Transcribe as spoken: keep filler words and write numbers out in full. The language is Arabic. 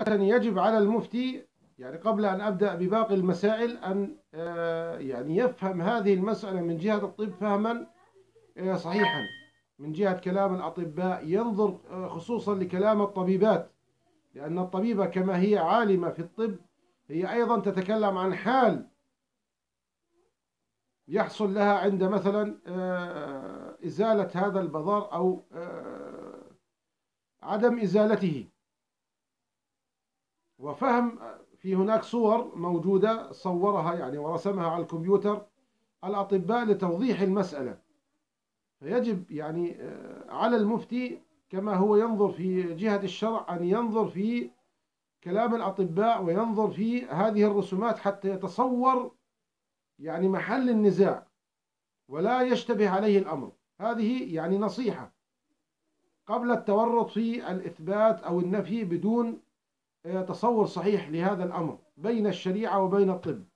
يجب على المفتي يعني قبل أن أبدأ بباقي المسائل أن يعني يفهم هذه المسألة من جهة الطب فهما صحيحا، من جهة كلام الأطباء، ينظر خصوصا لكلام الطبيبات، لأن الطبيبة كما هي عالمة في الطب هي أيضا تتكلم عن حال يحصل لها عند مثلا إزالة هذا البذار أو عدم إزالته. وفهم في هناك صور موجودة صورها يعني ورسمها على الكمبيوتر الأطباء لتوضيح المسألة. فيجب يعني على المفتي كما هو ينظر في جهة الشرع أن ينظر في كلام الأطباء وينظر في هذه الرسومات حتى يتصور يعني محل النزاع ولا يشتبه عليه الأمر. هذه يعني نصيحة قبل التورط في الإثبات أو النفي بدون تصور صحيح لهذا الأمر بين الشريعة وبين الطب.